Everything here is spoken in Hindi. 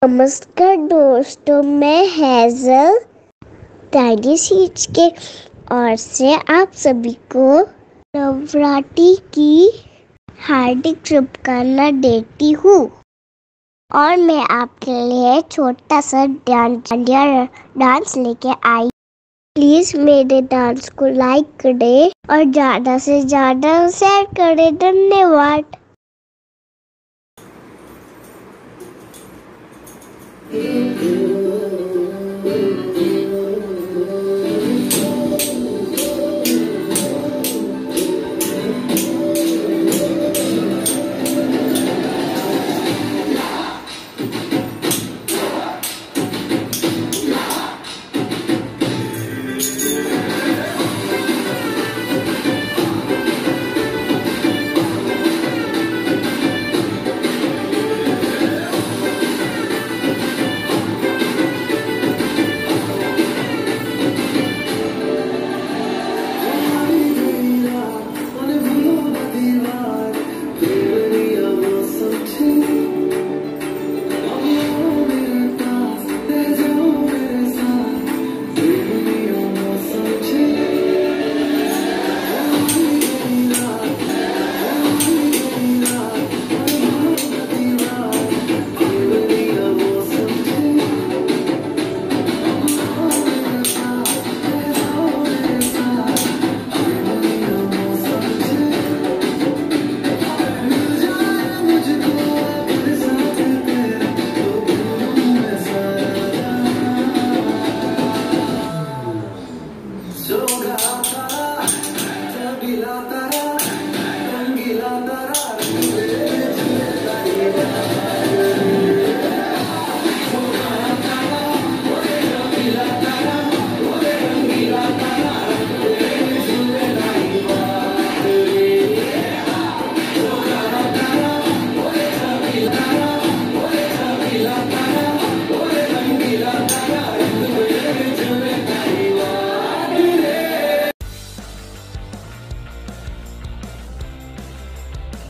नमस्कार दोस्तों, मैं हैजल टाइनी सीड्स के ओर से आप सभी को नवरात्रि की हार्दिक शुभकामना देती हूँ। और मैं आपके लिए छोटा सा डांस लेके आई। प्लीज मेरे डांस को लाइक करें और ज्यादा से ज्यादा शेयर करें। धन्यवाद।